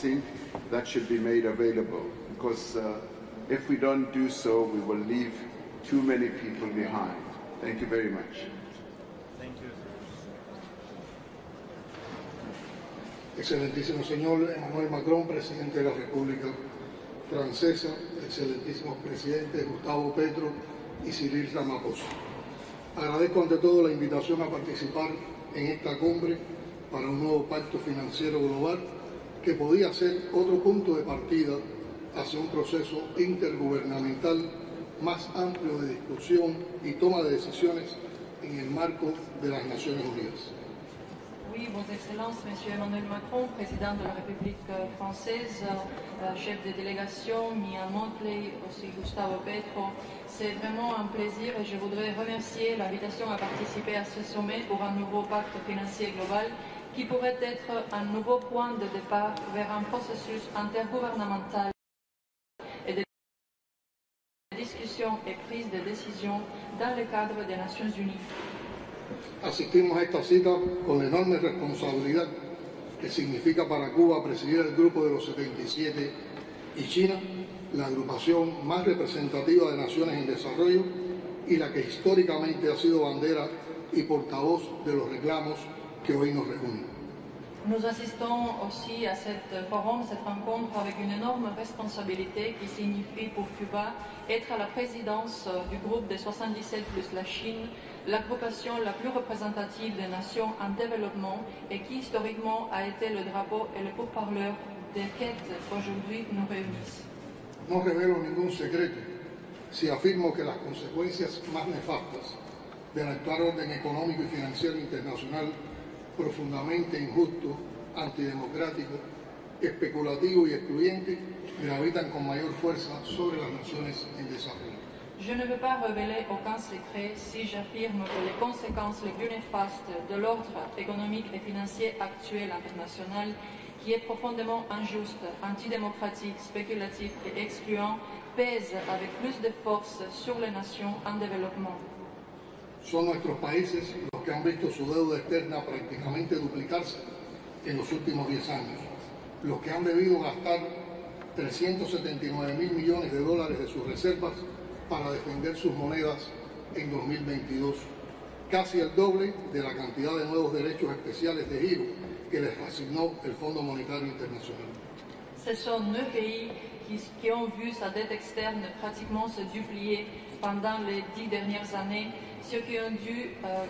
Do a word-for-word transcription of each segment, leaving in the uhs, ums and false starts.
think that should be made available, because uh, if we don't do so, we will leave too many people behind. Thank you very much. Thank you. Excelentísimo señor Emmanuel Macron, presidente de la República Francesa, excelentísimos presidentes Gustavo Petro y Cyril Ramaphosa. Agradezco ante todo la invitación a participar en esta cumbre para un nuevo pacto financiero global que podía ser otro punto de partida hacia un proceso intergubernamental más amplio de discusión y toma de decisiones en el marco de las Naciones Unidas. Oui, Vos Excellences, Monsieur Emmanuel Macron, président de la République française, euh, chef de délégation, Mia Montley, aussi Gustavo Petro. C'est vraiment un plaisir et je voudrais remercier l'invitation à participer à ce sommet pour un nouveau pacte financier global qui pourrait être un nouveau point de départ vers un processus intergouvernemental et de discussion et prise de décision dans le cadre des Nations Unies. Asistimos a esta cita con la enorme responsabilidad que significa para Cuba presidir el Grupo de los setenta y siete y China, la agrupación más representativa de naciones en desarrollo y la que históricamente ha sido bandera y portavoz de los reclamos que hoy nos reúnen. Nous assistons aussi à cet forum, cette rencontre avec une énorme responsabilité qui signifie pour Cuba être à la présidence du groupe des soixante-dix-sept plus la Chine, l'agrupation la plus représentative des nations en développement et qui historiquement a été le drapeau et le pourparleur des quêtes qu'aujourd'hui nous réunissent. No revelo ningún secreto si afirmo que las consecuencias más nefastas del actual orden económico y financiero internacional profundamente injusto, antidemocrático, especulativo y excluyente gravitan con mayor fuerza sobre las naciones en desarrollo. Je ne veux pas révéler aucun secret si j'affirme que les conséquences les plus néfastes de l'ordre économique et financier actuel international, qui est profondément injuste, antidémocratique, spéculatif et excluant, pèsent avec plus de force sur les nations en développement. Son nuestros países los que han visto su deuda externa prácticamente duplicarse en los últimos diez años, los que han debido gastar trescientos setenta y nueve mil millones de dólares de sus reservas para defender sus monedas en dos mil veintidós, casi el doble de la cantidad de nuevos derechos especiales de giro que les asignó el Fonds monétaire international. Ce sont neuf pays qui, qui ont vu sa dette externe pratiquement se duplier pendant les dix dernières années, ceux qui ont dû euh,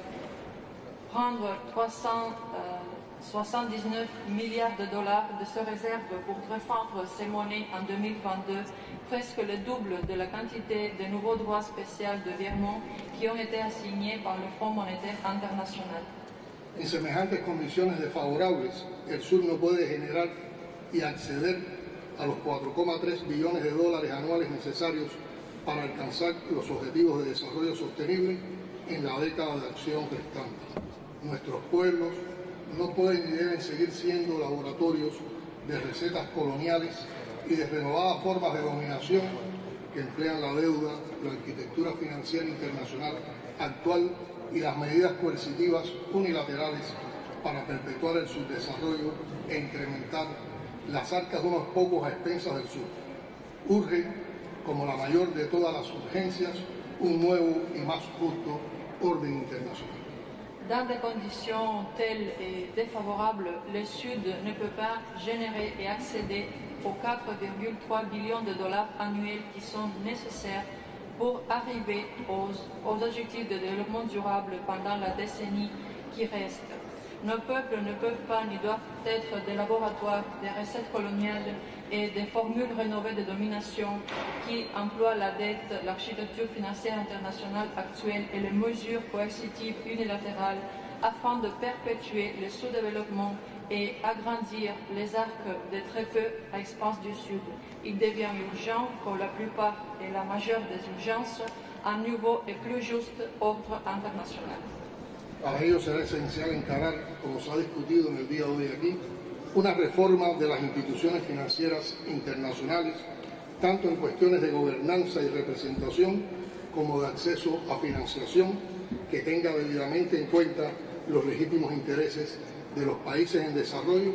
prendre trois cent soixante-dix-neuf milliards de dollars de ces réserves pour refondre ces monnaies en deux mille vingt-deux, presque le double de la quantité de nouveaux droits spéciaux de virement qui ont été assignés par le Fonds monétaire international. En semejantes condiciones desfavorables, el sur no puede generar y acceder a los cuatro coma tres billones de dólares anuales necesarios para alcanzar los objetivos de desarrollo sostenible en la década de acción restante. Nuestros pueblos no pueden ni deben seguir siendo laboratorios de recetas coloniales y de renovadas formas de dominación que emplean la deuda, la arquitectura financiera internacional actual y las medidas coercitivas unilaterales para perpetuar el subdesarrollo e incrementar las arcas de unos pocos a expensas del sur. Urge, como la mayor de todas las urgencias, un nuevo y más justo orden internacional. Dans des conditions telles et défavorables, le Sud ne peut pas générer et accéder aux quatre virgule trois billions de dollars annuels qui sont nécessaires pour arriver aux, aux objectifs de développement durable pendant la décennie qui reste. Nos peuples ne peuvent pas ni doivent être des laboratoires des recettes coloniales et des formules rénovées de domination qui emploient la dette, l'architecture financière internationale actuelle et les mesures coercitives unilatérales afin de perpétuer le sous-développement et agrandir les arcs de très peu à expanse du Sud. Il devient urgent, pour la plupart et la majeure des urgences, un nouveau et plus juste ordre international. Para ello será esencial encarar, como se ha discutido en el día de hoy aquí, una reforma de las instituciones financieras internacionales, tanto en cuestiones de gobernanza y representación como de acceso a financiación, que tenga debidamente en cuenta los legítimos intereses de los países en desarrollo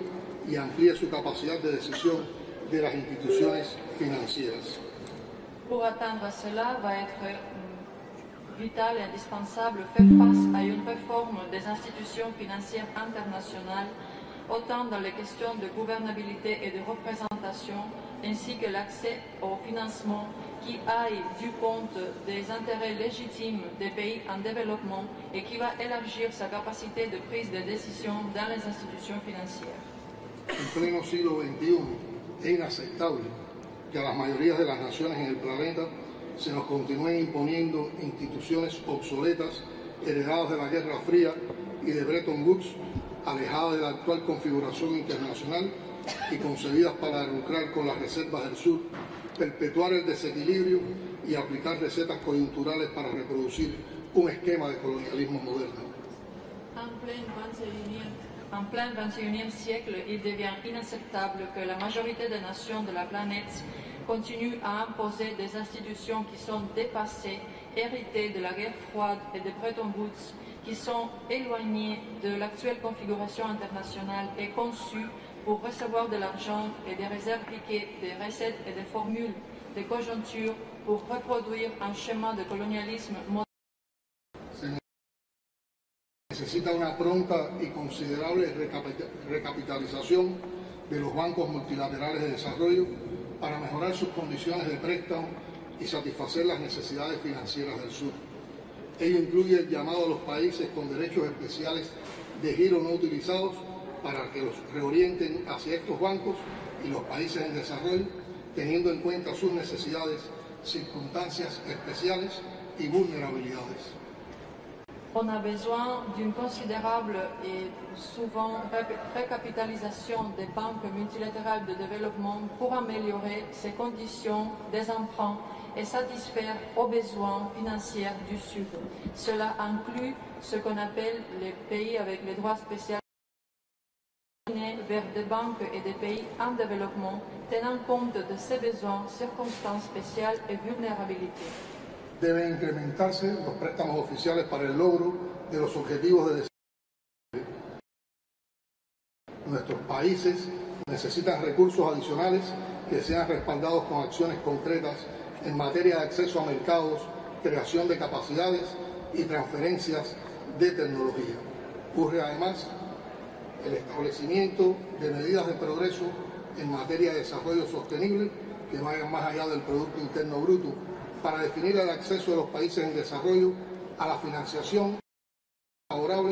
y amplíe su capacidad de decisión de las instituciones financieras. Pour atteindre cela, va être euh, vital et indispensable faire face à une réforme des institutions financières internationales, autant dans les questions de gouvernabilité et de représentation, ainsi que l'accès au financement qui aille du compte des intérêts légitimes des pays en développement et qui va élargir sa capacité de prise de décision dans les institutions financières. En pleno siglo veintiuno es inaceptable que a las mayorías de las naciones en el planeta se nos continúen imponiendo instituciones obsoletas heredadas de la Guerra Fría y de Bretton Woods, alejadas de la actual configuración internacional y concebidas para lucrar con las reservas del sur, perpetuar el desequilibrio y aplicar recetas coyunturales para reproducir un esquema de colonialismo moderno. En plein vingt et unième, en plein vingt et unième siècle, il devient inacceptable que la majorité des nations de la planète continuent à imposer des institutions qui sont dépassées, héritées de la guerre froide et de Bretton Woods, qui sont éloignées de l'actuelle configuration internationale et conçues pour recevoir de l'argent et des réserves liquides, des recettes et des formules de conjoncture pour reproduire un schéma de colonialisme moderne. Se necesita una pronta y considerable recapitalización de los bancos multilaterales de desarrollo para mejorar sus condiciones de préstamo y satisfacer las necesidades financieras del sur. Ello incluye el llamado a los países con derechos especiales de giro no utilizados para que los reorienten hacia estos bancos y los países en desarrollo, teniendo en cuenta sus necesidades, circunstancias especiales y vulnerabilidades. On a besoin d'une considérable et souvent récapitalisation des banques multilatérales de développement pour améliorer ces conditions des emprunts et satisfaire aux besoins financiers du Sud. Cela inclut ce qu'on appelle les pays avec les droits spéciaux vers des banques et des pays en développement, tenant compte de ces besoins, circonstances spéciales et vulnérabilités. Deben incrementarse los préstamos oficiales para el logro de los objetivos de desarrollo. Nuestros países necesitan recursos adicionales que sean respaldados con acciones concretas en materia de acceso a mercados, creación de capacidades y transferencias de tecnología. Urge además el establecimiento de medidas de progreso en materia de desarrollo sostenible que vayan más allá del Producto Interno Bruto, para definir el acceso de los países en desarrollo a la financiación favorable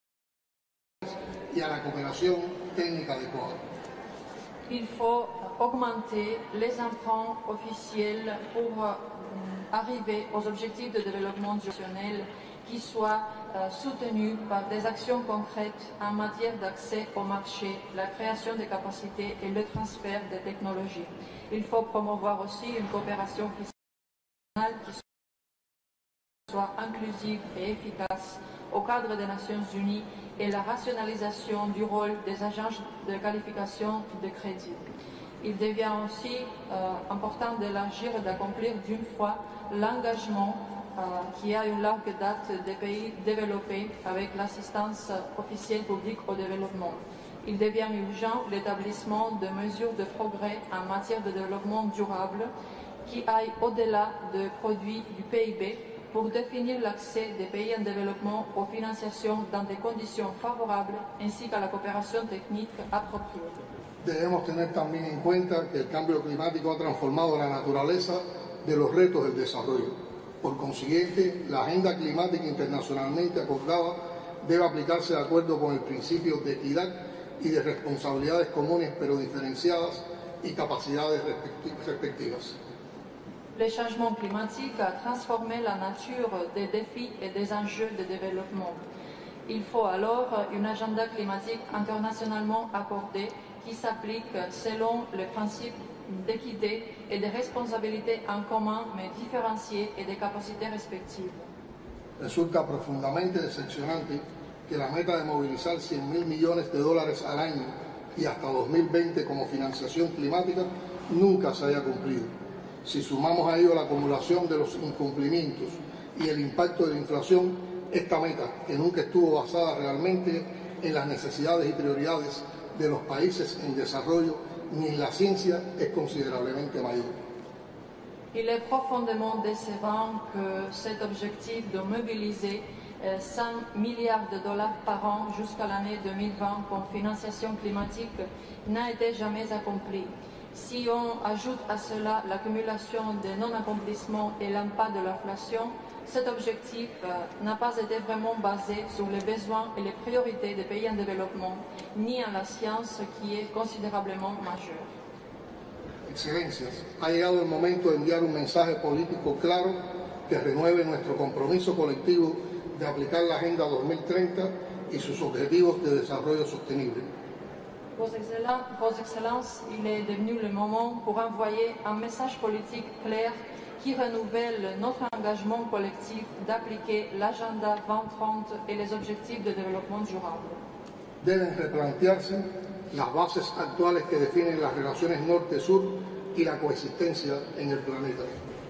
y a la coopération technique adequada. Il faut augmenter les emprunts officiels pour euh, arriver aux objectifs de développement durable qui soient euh, soutenus par des actions concrètes en matière d'accès au marché, la création de capacités et le transfert de technologies. Il faut promouvoir aussi une coopération fiscale qui soit inclusive et efficace au cadre des Nations Unies et la rationalisation du rôle des agences de qualification de crédit. Il devient aussi euh, important d'élargir et d'accomplir d'une fois l'engagement euh, qui a une longue date des pays développés avec l'assistance officielle publique au développement. Il devient urgent l'établissement de mesures de progrès en matière de développement durable qui aillent au-delà des produits du P I B pour définir l'accès des pays en développement aux financiations dans des conditions favorables ainsi qu'à la coopération technique appropriée. Debemos tener también en cuenta que el cambio climático ha transformado la naturaleza de los retos del desarrollo. Por consiguiente, la agenda climática internacionalmente acordada debe aplicarse de acuerdo con el principio de equidad y de responsabilidades comunes pero diferenciadas y capacidades respectivas. Le changement climatique a transformé la nature des défis et des enjeux de développement. Il faut alors une agenda climatique internationalement accordée qui s'applique selon les principes d'équité et de responsabilité en commun mais différenciées et des capacités respectives. Resulta profundamente decepcionante que la meta de movilizar cien mil millones de dólares al año y hasta dos mil veinte como financiación climática nunca se haya cumplido. Si sumamos a ello la acumulación de los incumplimientos y el impacto de la inflación, esta meta, que nunca estuvo basada realmente en las necesidades y prioridades de los países en desarrollo ni en la ciencia es considerablemente mayor. Il est profondément décevant que cet objectif de mobiliser cent milliards de dollars par an jusqu'à l'année deux mille vingt comme financiation climatique n'a été jamais accompli. Si on ajoute à cela l'accumulation des non-accomplissements et l'impact de l'inflation, cet objectif n'a pas été vraiment basé sur les besoins et les priorités des pays en développement, ni en la science qui est considérablement majeure. Excelencias, ha llegado el momento de enviar un mensaje político claro que renueve nuestro compromiso colectivo de aplicar la Agenda dos mil treinta y sus objetivos de desarrollo sostenible. Vos Excellences, Vos Excellences, il est devenu le moment pour envoyer un message politique clair qui renouvelle notre engagement collectif d'appliquer l'Agenda vingt trente et les objectifs de développement durable. Deben replantearse las bases actuales que definen las relaciones norte-sur y la coexistencia en el planeta.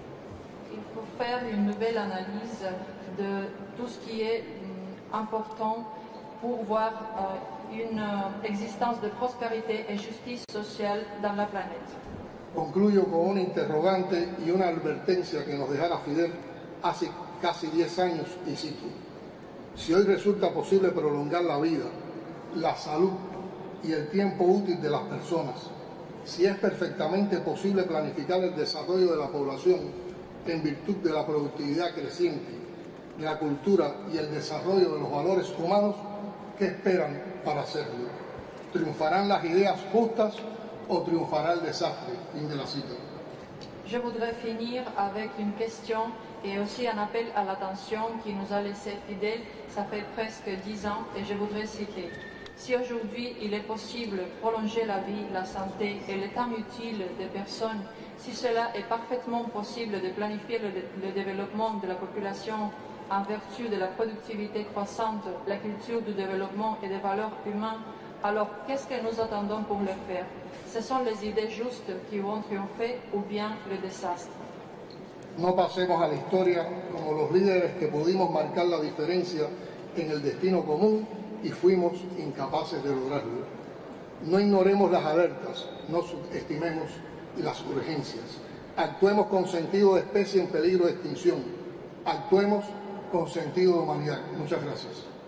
Il faut faire une nouvelle analyse de tout ce qui est important pour voir euh, une euh, existence de prospérité et justice sociale dans la planète. Concluyo con una interrogante y una advertencia que nos dejara Fidel hace casi diez años, y cito: si hoy resulta posible prolongar la vida, la salud y el tiempo útil de las personas, si es perfectamente posible planificar el desarrollo de la población en virtud de la productividad creciente, de la cultura y el desarrollo de los valores humanos, ¿qué esperan para hacerlo? ¿Triunfarán las ideas justas o triunfará el desastre? Fin de la cita. Je voudrais finir avec une question et aussi un appel à l'attention qui nous a laissé Fidel, ça fait presque dix ans, et je voudrais citer: si aujourd'hui il est possible de prolonger la vie, la santé et le temps utile des personnes, si cela est parfaitement possible de planifier le, le développement de la population en vertu de la productivité croissante, la culture du développement et des valeurs humaines, alors qu'est-ce que nous attendons pour le faire? Ce sont les idées justes qui vont triompher ou bien le désastre? No pasemos a la historia como los líderes que pudimos marcar la diferencia en el destino común y fuimos incapaces de lograrlo. No ignoremos las alertas, no subestimemos las urgencias. Actuemos con sentido de especie en peligro de extinción. Actuemos con sentido de humanidad. Muchas gracias.